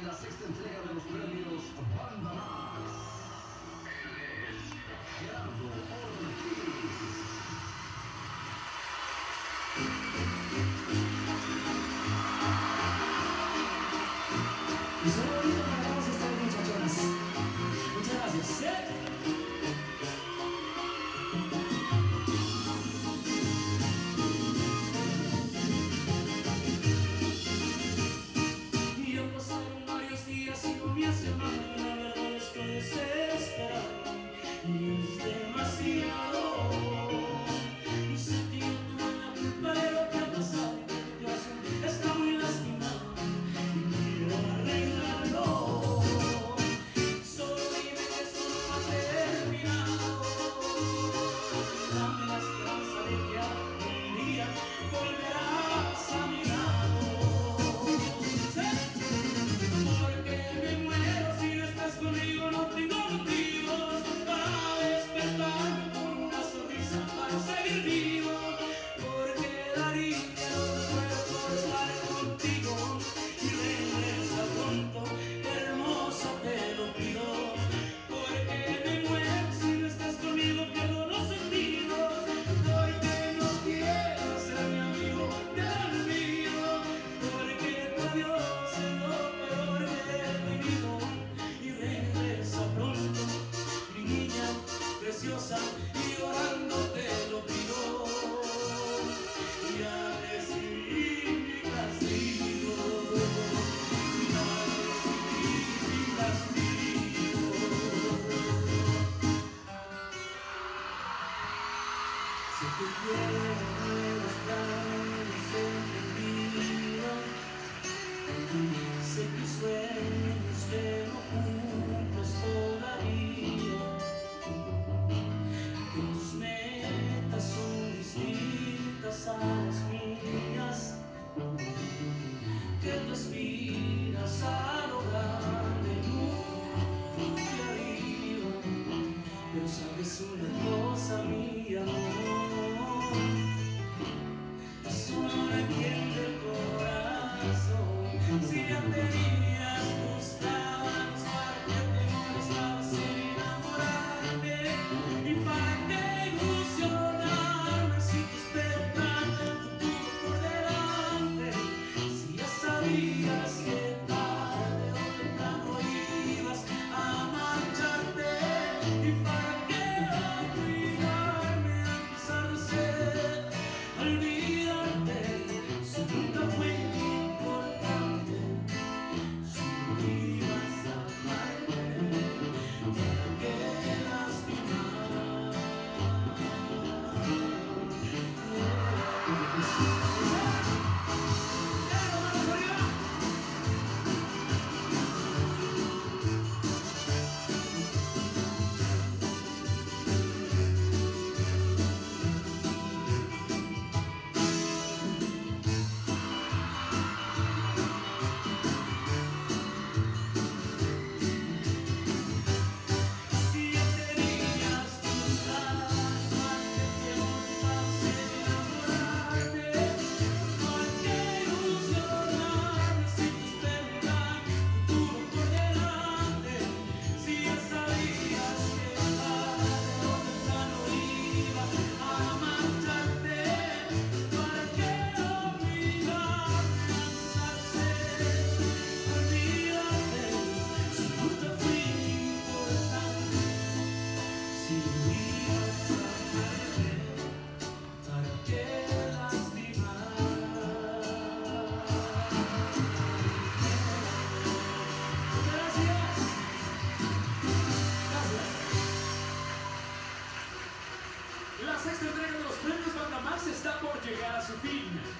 en la sexta entrega de los premios Banda Max. Él es Gerardo Ortiz. Y solo ahorita pagamos esta vez, muchachonas. Muchas gracias. Y ya pasaron varios días y no me has llamado. La verdad estoy desesperado y es demasiado. Y sé que yo tuve la culpa de lo que ha pasado y que tu corazón está muy lastimado y quiero arreglarlo. Solo dime que esto no ha terminado. Dame la esperanza de que algún día volverás a mi lado. Porque me muero si no estás conmigo, no tengo motivos para despertarme con una sonrisa para seguir vivo. Porque daría lo que puedo por estar contigo y regresa pronto, hermosa, te lo pido. Porque me muero si no estás conmigo, pierdo los sentidos. Porque no quiero ser mi amigo, te olvido. Porque tu adiós es lo peor que he vivido. Y regresa pronto, mi niña preciosa, y llorando te lo pido. Ya recibí mi castigo, ya recibí mi castigo. Sé que quieres planes entendidos, sé que sueños que no cumples todavía, que tus metas son distintas a las mías, que tú aspiras a lo grande, muy arriba. Pero sabes una cosa, mi amor, eso no le entiende el corazón. Si ya tenías tus planes, ¿para qué te molestabas en enamorarte? ¿Y para qué ilusionarme si te espero tanto futuro por delante? Si ya sabías que tarde o temprano ibas a marcharte. ¿Y para qué obligarme a pesar de ser? Olvídate, si nunca fue importante. Si no ibas a amarme, ¿para qué lastimar? Si ya tenías tus planes, ¿para qué te molestabas en enamorarte? ¿Para qué ilusionarme si te espero un gran futuro por delante? Si ya sabías que tarde o temprano ibas a marcharte. ¿Para qué obligarme a casarse? Olvídate, si nunca fui importante. Si no ibas a amarme, ¿para qué lastimar? Gracias. La sexta entrega de los premios Banda Max está por llegar a su fin.